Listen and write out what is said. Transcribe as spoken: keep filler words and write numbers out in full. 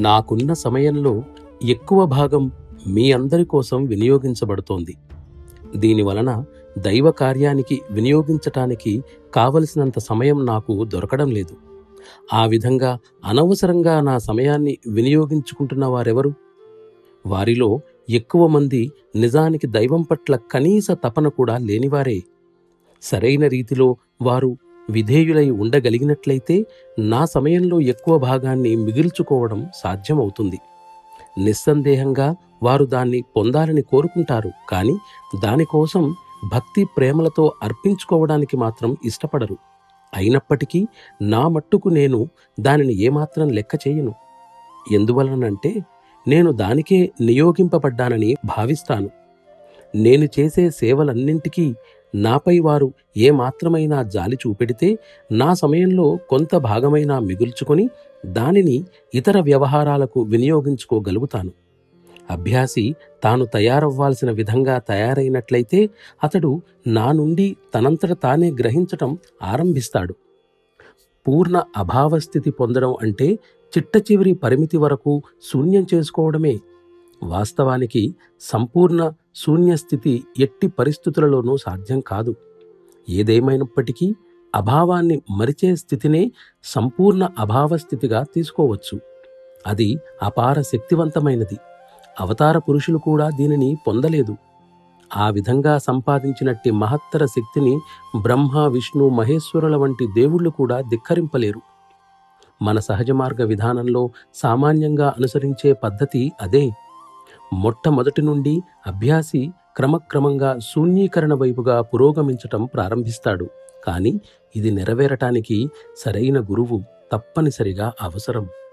నాకున్న సమయంలో ఎక్కువ భాగం మీ అందరి కోసం వినియోగించబడుతోంది. దీనివలన దైవ కార్యానికి వినియోగించటానికి కావలసినంత సమయం నాకు దొరకడం లేదు. ఆ విధంగా అనవసరంగా నా సమయాన్ని వినియోగించుకుంటున్న వారెవరు? వారిలో ఎక్కువ మంది నిజానికి దైవం పట్ల కనీస తపన కూడా లేనివారే. సరైన రీతిలో వారు విధేయులై ఉండగలిగినట్లయితే నా సమయంలో ఎక్కువ భాగాన్ని మిగిల్చుకోవడం సాధ్యమవుతుంది. నిస్సందేహంగా వారు దాన్ని పొందాలని కోరుకుంటారు, కానీ దానికోసం భక్తి ప్రేమలతో అర్పించుకోవడానికి మాత్రం ఇష్టపడరు. అయినప్పటికీ నా మట్టుకు నేను దానిని ఏమాత్రం లెక్క చేయను. ఎందువలనంటే నేను దానికే నియోగింపబడ్డానని భావిస్తాను. నేను చేసే సేవలన్నింటికీ నాపై వారు ఏమాత్రమైనా జాలి చూపెడితే నా సమయంలో కొంత భాగమైనా మిగుల్చుకొని దానిని ఇతర వ్యవహారాలకు వినియోగించుకోగలుగుతాను. అభ్యాసి తాను తయారవ్వాల్సిన విధంగా తయారైనట్లయితే అతడు నా నుండి తనంతట తానే గ్రహించటం ఆరంభిస్తాడు. పూర్ణ అభావస్థితి పొందడం అంటే చిట్ట చివరి పరిమితి వరకు శూన్యం చేసుకోవడమే. వాస్తవానికి సంపూర్ణ శూన్యస్థితి ఎట్టి పరిస్థితులలోనూ సాధ్యం కాదు. ఏదేమైనప్పటికీ అభావాన్ని మరిచే స్థితినే సంపూర్ణ అభావస్థితిగా తీసుకోవచ్చు. అది అపార శక్తివంతమైనది. అవతార పురుషులు కూడా దీనిని పొందలేదు. ఆ విధంగా సంపాదించినట్టి మహత్తర శక్తిని బ్రహ్మ, విష్ణు, మహేశ్వరుల వంటి దేవుళ్ళు కూడా ధిక్కరింపలేరు. మన సహజ మార్గ విధానంలో సామాన్యంగా అనుసరించే పద్ధతి అదే. మొట్టమొదటి నుండి అభ్యాసి క్రమక్రమంగా శూన్యీకరణ వైపుగా పురోగమించటం ప్రారంభిస్తాడు. కానీ ఇది నెరవేరటానికి సరైన గురువు తప్పనిసరిగా అవసరం.